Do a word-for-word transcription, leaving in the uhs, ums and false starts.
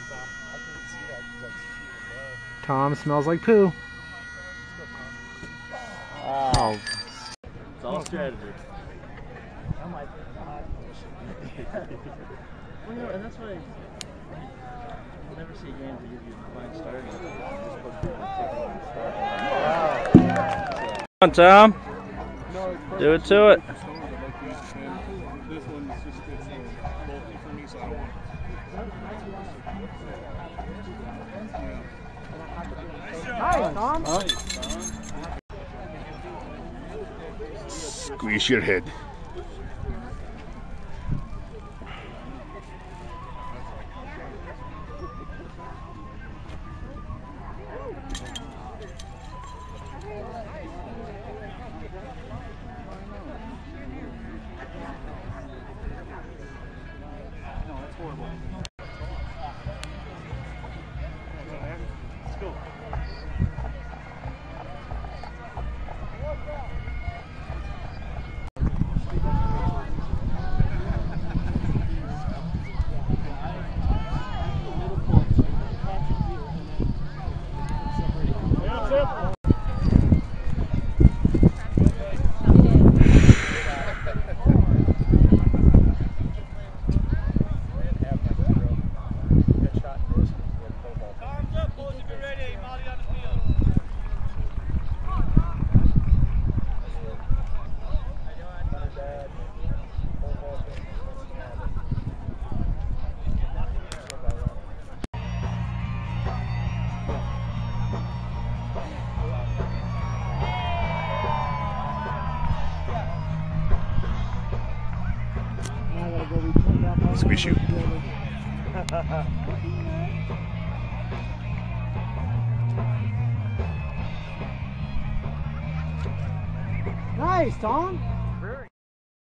Tom smells like poo. Oh. It's all strategy. I'm like, well, you know, and that's why you'll never see games that give you fine starting. Come on, Tom. Do it to it. This one is just it's bulky for me, so I don't want nice, Tom. Huh? Squeeze your head. Squeeze you. Nice, Tom.